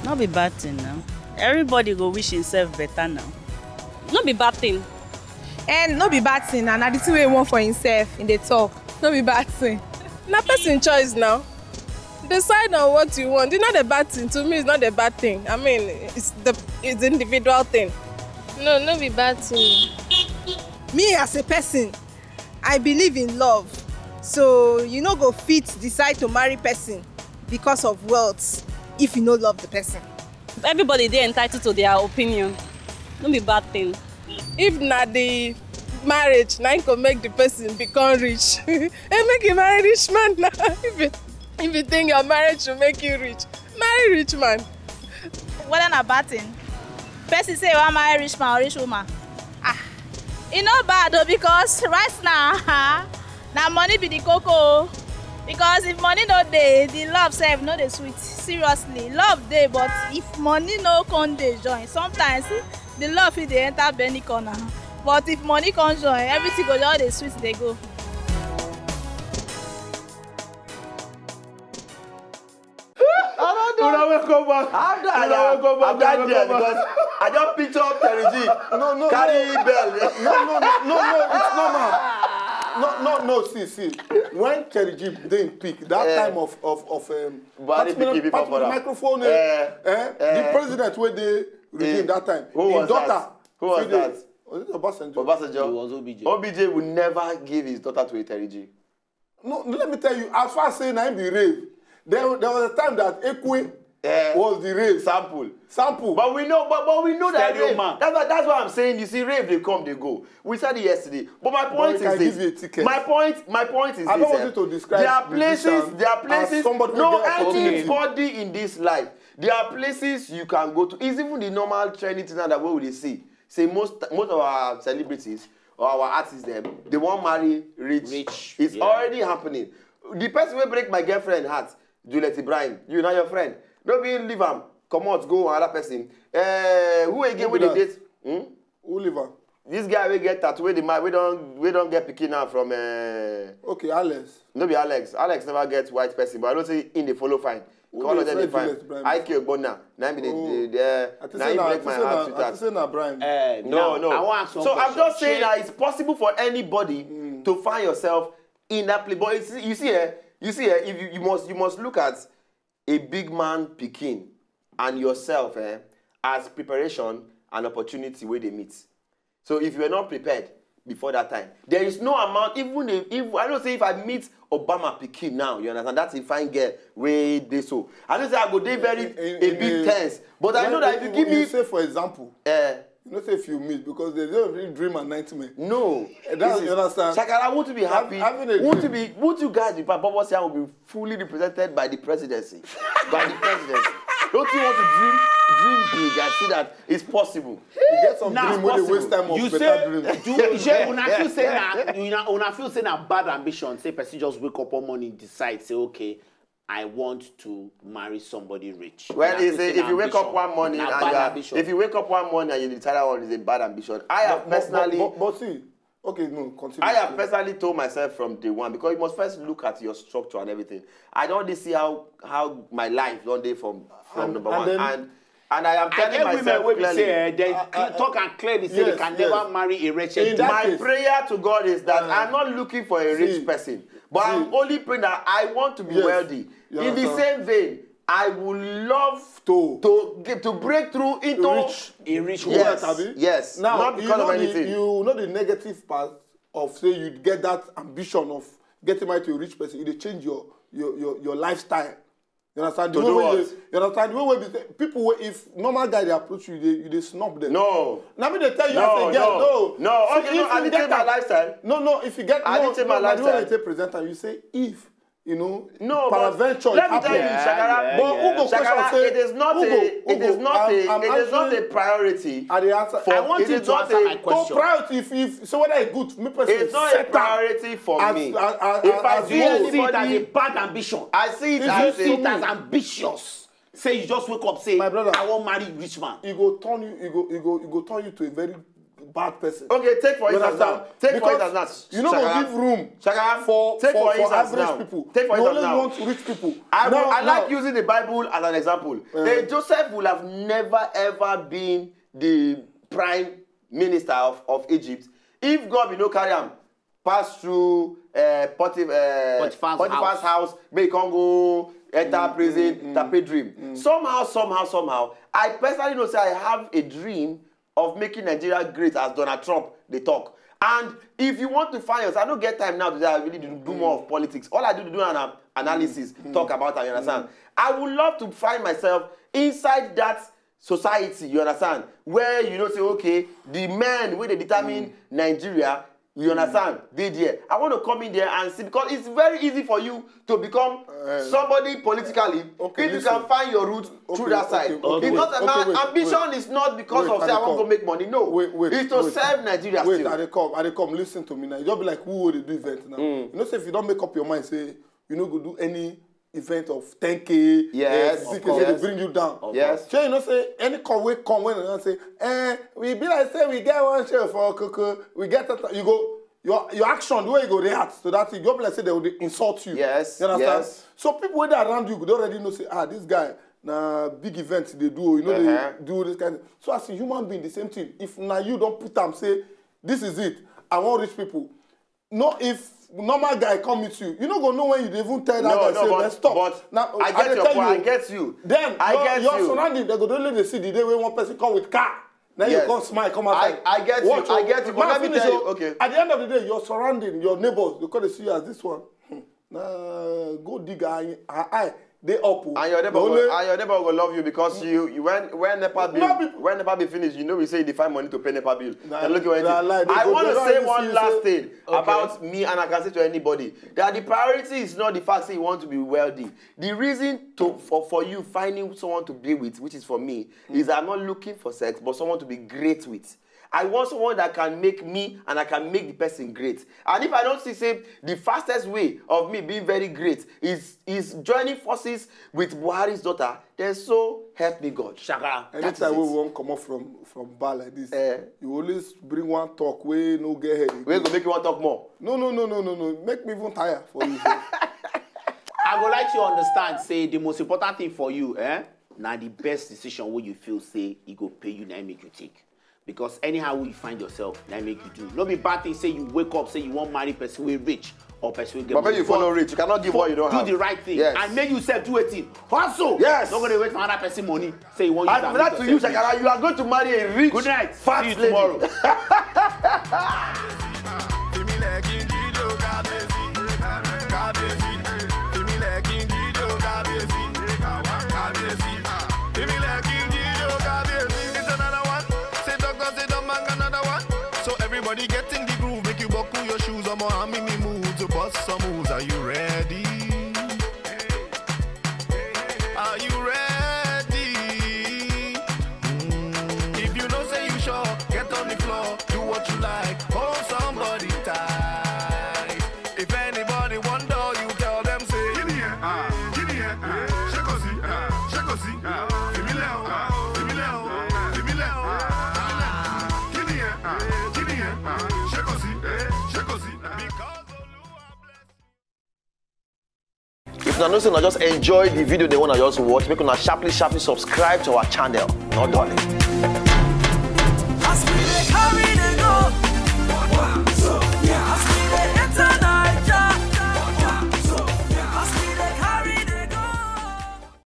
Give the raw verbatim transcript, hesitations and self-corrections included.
Not be bad thing now. Everybody go wish himself better now. Not be bad thing. And not be bad thing, and the thing we want for himself in the talk. Not be bad thing. Na person choice now. Decide on what you want. It's not a bad thing. To me, it's not a bad thing. I mean, it's the it's the individual thing. No, no be bad thing. Me as a person, I believe in love. So you no go fit decide to marry person because of wealth if you no love the person. Everybody they entitled to their opinion. No be bad thing. If not the marriage, now can make the person become rich. And make you marry rich man now. If you, if you think your marriage will make you rich, marry rich man. Whether na bad thing, person say you want marry rich man or rich woman. Ah, e no bad though because right now, na money be the cocoa. Because if money no dey, the love sef no dey sweet. Seriously, love dey, but if money no come dey join, sometimes the love fit dey enter belly corner. But if money come join, everything go just dey sweet dey go. Una welcome back. I'm Una welcome back. I'm not there because I just picked up Terry G. No, no, Carry no. bell. No, no, no, no, no, it's normal. No, no, no, see, see. When Terry G didn't pick, that Eh. time of, of, of, um, But I didn't pick him part before of the that. microphone, eh, Eh. eh, Eh. the president where they regime Eh. that time. Who his was daughter, that? Who was Fide- that? Was it Obasanjo? Obasanjo. It was O B J. O B J would never give his daughter to a Terry G. No, let me tell you, as far as saying I'm the rave, there, there was a time that Ekwe Eh. was the rave. Sample. Sample. But we know, but, but we know that Stereo rave. man. That's what, that's what I'm saying. You see, rave they come, they go. We said it yesterday. But my point Boy, is can this. give you a ticket. My point, my point is I this. don't want eh, you to describe There are places, musician there are as places. somebody who No, get opportunity. anybody in this life. There are places you can go to. It's even the normal trending thing that what we see. Say most most of our celebrities or our artists, them they won't marry rich. Rich, It's yeah. already happening. The person will break my girlfriend heart, Juliet Ibrahim. You not your friend. Don't be leave him. Come out, go another person. Uh, who again Who with be the that? date? Hmm? Oliver. This guy will get tattooed. The man we don't we don't get picking now from. Uh, Okay, Alex. no be Alex. Alex never gets white person, but I don't say in the follow fine. Who Call dey of them they Fred fine. Juliet Ibrahim? I kill Bona. Now be the Oh. the the. I think Now say he na- I break think my say heart na- with I think that. say na Brian. Uh, No, now, no. I want some So I'm question. just saying Shey- that it's possible for anybody Mm. to find yourself in that place. But it's, you see, eh, you see, eh, if you, you must you must look at a big man picking and yourself eh, as preparation and opportunity where they meet. So if you are not prepared before that time, there is no amount. Even if, if I don't say if I meet Obama picking now, you understand that's a fine girl way they so. I don't say I go they very In- in- a in big the- tense, but I When- know that if you give me, say for example, uh, you know say if you meet because they don't really dream and nightmare. no, That's- This is- you understand? Shakara, want to be happy? Having a Want to dream. be? Want you guys be? Papa Bosia will be fully represented by the presidency, by the presidency. Don't you want to dream, dream big and see that it's possible? You get some Now, dream where they possible. waste time of You better say, dream. do shey una feel say na una una feel say na bad ambition. Say person just wake up one morning decide say okay, I want to marry somebody rich. Well, Una it's feel a, say if na you wake up ambition. one morning Na and bad you are, ambition. if you wake up one morning and you decide one is a bad ambition, I have But- but- personally, But, but, but see, okay, no, continue. I have personally told myself from day one because you must first look at your structure and everything. I don't really see how how my life one day from from And- number and one then- and and I am I telling get women myself wey be clearly. say eh, they Uh, uh, talk and clearly say yes, they can yes. never marry a wretched In dude. that My case- prayer to God is that Uh, I'm not looking for a rich see, person, but see. I'm only praying that I want to be Yes, wealthy. you In the understand? same vein, I would love To- to get to break through into Rich. A rich Yes, woman. Abi? yes. Now, Not you because know of the, anything. you know the negative part of say you get that ambition of getting married to a rich person. It change your your your, your lifestyle. You understand? The To way do wey what? they- you understand? The way wey they- people wey if normal guy they approach you, you dey you dey snub them. No. Now me they tell you No, as a girl, no. no. No, See, okay, no, if I you didn't get change my that- lifestyle. No, no, if you get I no, didn't change my no, na the way lifestyle. they take presenter, you say if you know, No, but peradventure let it me tell you, happen. Shakara, Yeah, but yeah. who go Shakara, question say it is not who a, go- it who is go- not I'm- a, I'm it is not a answering- priority. I dey answer. For, I want it you is to not answer a, my question. So priority if if so whether it's good, me person It's not a set am priority for as- me. as- as- If I as see goal. You see it as a anybody, bad ambition. I see it If You as see it a, as ambitious. Say you just wake up say My brother. I want marry rich man. e go turn you e go e go e go turn you to a very bad person. Okay, take for You instance understand? now. Take for Because instance now. you know go Shakara. give room Shakara, for take for, for for instance average now. people. Take for you instance only now. want rich people. I, now, I like now, using the Bible as an example. Uh, uh, Joseph will have never ever been the prime minister of, of Egypt if God will not carry him pass through uh, Potif, uh, Potiphar's Potiphar's house. house, make him go enter Mm, prison, mm, tap a dream. mm. Somehow, somehow, somehow, I personally know say I have a dream of making Nigeria great as Donald Trump they talk. And if you want to find yourself, I don't get time now to say I really do, do more of politics. All I do is do an uh, analysis, Mm. talk about it, you understand? Mm. I would love to find myself inside that society, you understand? Where you know say, okay, the men where they determine Mm. Nigeria, you understand? They there. I want to come in there and see because it's very easy for you to become Uh, somebody politically okay, if you listen. can find your route Okay, through that side. okay, okay, it's not wait, about okay, wait, ambition wait. is not because Wait, of say I I want come. to make money. No, Wait, wait, it's to wait. serve Nigeria Wait, still. I dey come, I dey come. Listen to me now. You just be like, who will they do event now? Mm. You know, say if you don't make up your mind, say you no go do any event of ten K. Yes, uh, of K, course. say they bring you down. Of Yes. Sure, you know, say any call we come when and say, eh, we be like say we get one share for Coco, we get that. You go. Your, your action, the way you go react to that thing, you go be like say they will insult you. Yes, You understand? yes. So people wey dey around you, they already know say, ah, this guy, na big event they do, you know, Uh-huh. they do this kind of. So as a human being, the same thing. If now you don't put them, say, this is it, I want rich people. No, if normal guy come meet you, you no go know when you dey even tell that No, guy no, say, but- let's stop. but now, I get dey your tell point, I get you. Then I your, get your you. surrounding, they go only dey see the day when one person come with car. Then Yes. you come smile, come outside. I- I get you, Watch I your- get you, but man let me finish tell you, your- okay. At the end of the day, your surrounding, your neighbors, they come to see you as this one. Hmm. Nah, go dig her eye. They up. oh. And your neighbor, Only- will, and your neighbor will love you because you, you when when NEPA bill No, be- when NEPA bill finish, you know we say they find money to pay NEPA bill. Nah, They're looking at nah, it. lie, they I go- want they to don't say even one see you last say- thing about me, and I can say to anybody that the priority is not the fact that you want to be wealthy. The reason to for, for you finding someone to be with, which is for me, mm. is I'm not looking for sex, but someone to be great with. I want someone that can make me and I can make the person great. And if I don't see, say, the fastest way of me being very great is, is joining forces with Buhari's daughter, then so help me God. Shakara. Anytime we won't come up from from bar like this, Eh. you always bring one talk where no get head. We're going to make you want to talk more. No, no, no, no, no, no. Make me even tired for you. I would like you to understand, say, the most important thing for you, eh? Now the best decision where you feel, say, it go pay you, now make you take. Because anyhow you find yourself, that make you do. No be bad thing, say you wake up, say you want marry person who rich or person who get But money. maybe you follow rich. You cannot give what you don't do have. Do the right thing. Yes. And make yourself do a thing. Hustle. Yes. Not going to wait for another person money. Say you want And use for that to you, yourself Shakara, you are going to marry a rich, Good night. fat See you lady. tomorrow. Everybody get in the groove, make you buckle your shoes. I'm on me mood to bust some moves. Are you ready? Are you ready? Mm. If you know say you sure, get on the floor, do what you like, hold somebody tight. If anybody wonder, you tell them say, give me here, ah, give me here, ah, shake a see, ah, shake a see, ah, give me leo, ah, give me leo, give me leo, ah, give me here, ah, give me here, ah, shake a see, eh, shake a see, because If you know, just enjoy the video they want to just watch, make una sharply, sharply subscribe to our channel. Not darling.